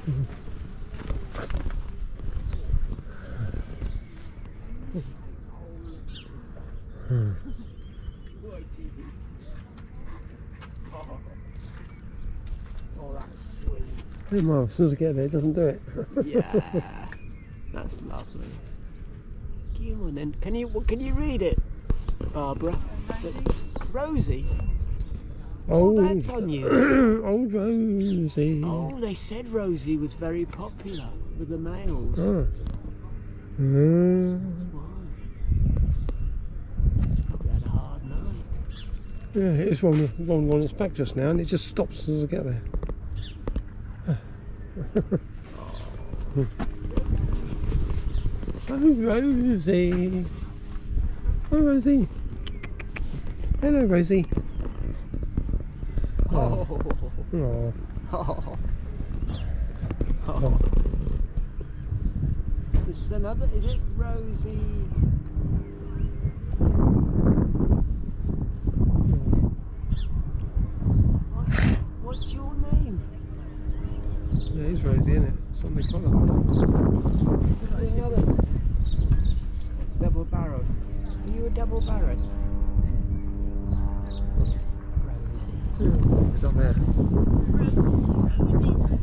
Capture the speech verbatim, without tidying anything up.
Hmm. Oh, that's sweet. Well, as soon as I get there, it doesn't do it. Yeah, that's lovely. Come on then. Can you can you read it, Barbara? Rosie. Oh, Oh, that's on you. Old Rosie. Oh, they said Rosie was very popular with the males. Oh. Mm. That's why. Probably had a hard night. Yeah, it is wrong, wrong on its back just now, and it just stops as I get there. Oh, Rosie. Oh, Rosie. Hello, Rosie. Oh. Oh. Oh. Oh. This is another, is it Rosie? What, what's your name? Yeah, it's Rosie, isn't it? It's on the collar. Another double barrel. Are you a double barrel? Rosie. Yeah, it's up there.